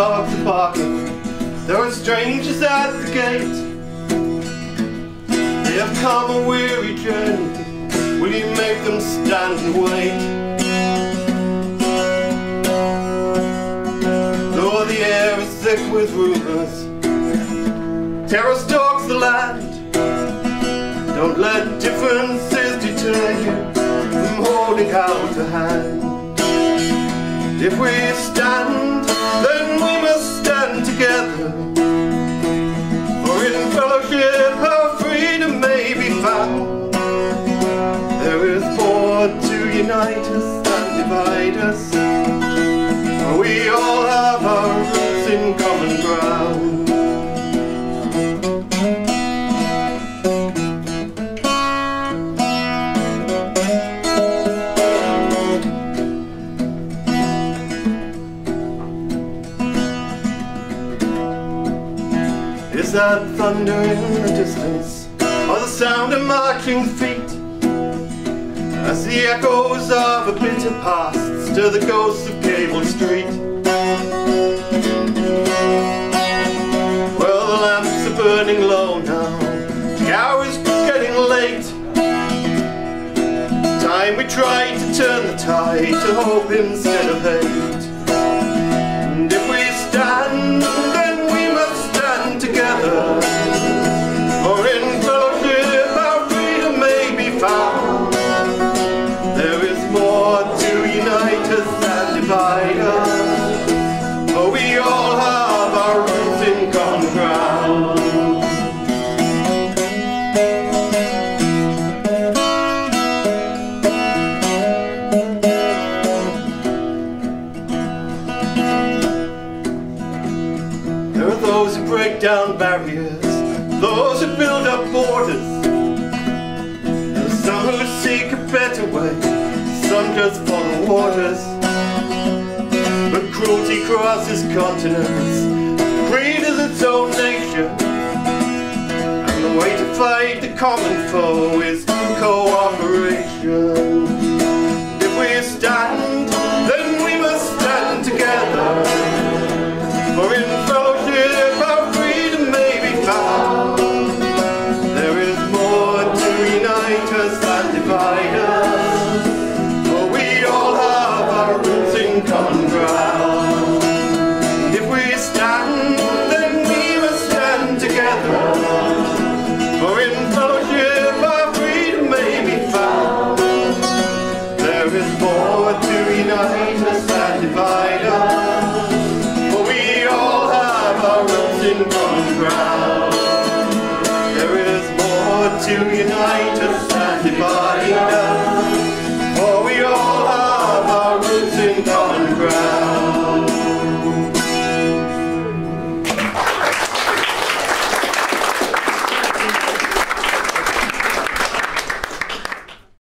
dogs are barking. There are strangers at the gate. They have come a weary journey. Will you make them stand and wait? Though the air is thick with rumors, terror stalks the land. Don't let differences deter you from holding out a hand. If we stand, then we must stand together. For in fellowship our freedom may be found. There is more to unite us than divide us, for we all have our roots in common ground. Is that thunder in the distance, or the sound of marching feet, as the echoes of a bitter past stir the ghosts of Cable Street? Well, the lamps are burning low now, the hour is getting late. Time we try to turn the tide to hope instead of hate. And if we stand, then we must stand together, for in fellowship our freedom may be found. There is more to unite us than divide us, for we all have our roots in common ground. There are those who break down barriers, those who build up borders. There are some who seek a better way, some just follow waters. But cruelty crosses continents, greed is its own nature, and the way to fight the common foe is cooperation. If we stand, then we must stand together, for in fellowship our freedom may be found. There is more to unite us than divide us, for we all have our roots in common ground. If we stand, then we must stand together, for in fellowship our freedom may be found. There is more to unite us than divide us, in common ground. There is more to unite us than divide.